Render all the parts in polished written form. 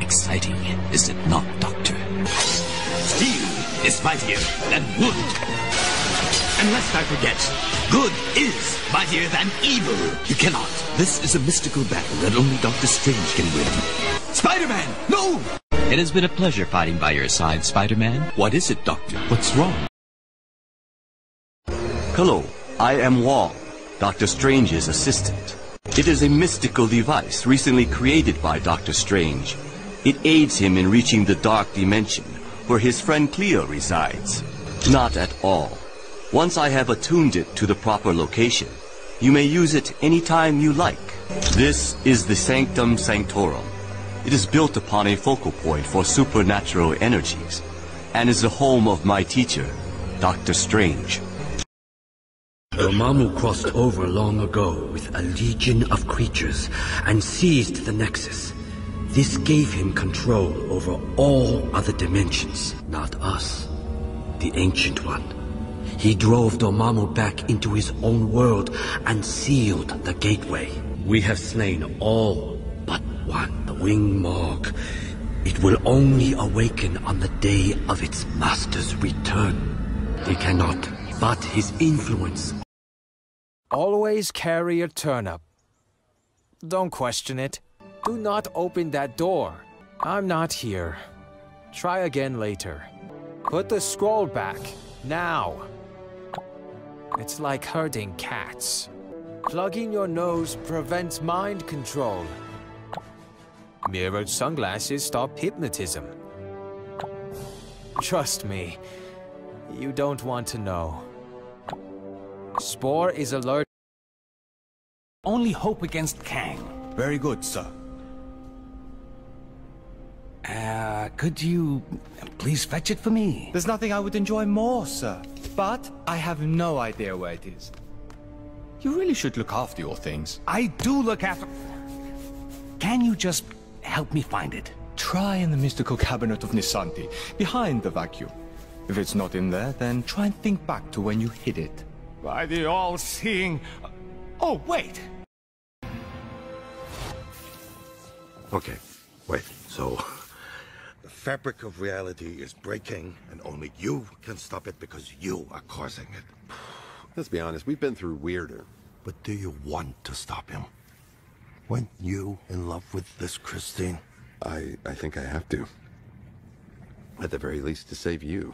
exciting, is it not, Doctor? Steel is mightier than wood. And lest I forget, good is mightier than evil. You cannot. This is a mystical battle that only Doctor Strange can win. Spider-Man, no! It has been a pleasure fighting by your side, Spider-Man. What is it, Doctor? What's wrong? Hello, I am Wong, Doctor Strange's assistant. It is a mystical device recently created by Doctor Strange. It aids him in reaching the dark dimension, where his friend Cleo resides. Not at all. Once I have attuned it to the proper location, you may use it anytime you like. This is the Sanctum Sanctorum. It is built upon a focal point for supernatural energies, and is the home of my teacher, Doctor Strange. Dormammu crossed over long ago with a legion of creatures and seized the Nexus. This gave him control over all other dimensions, not us, the Ancient One. He drove Dormammu back into his own world and sealed the gateway. We have slain all but one, the Wing Morg. It will only awaken on the day of its master's return. He cannot, but his influence... Always carry a turnip. Don't question it. Do not open that door. I'm not here. Try again later. Put the scroll back, now. It's like herding cats. Plugging your nose prevents mind control. Mirrored sunglasses stop hypnotism. Trust me, you don't want to know. Spore is alert. Only hope against Kang. Very good, sir. Could you please fetch it for me? There's nothing I would enjoy more, sir. But I have no idea where it is. You really should look after your things. I do look after... Can you just help me find it? Try in the mystical cabinet of Nisanti, behind the vacuum. If it's not in there, then try and think back to when you hid it. By the all-seeing... Oh, wait! Okay, wait, so... The fabric of reality is breaking, and only you can stop it because you are causing it. Let's be honest, we've been through weirder. But do you want to stop him? Weren't you in love with this Christine? I think I have to. At the very least, to save you.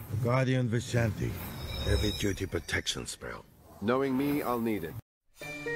Guardian Vishanti, heavy-duty protection spell. Knowing me, I'll need it.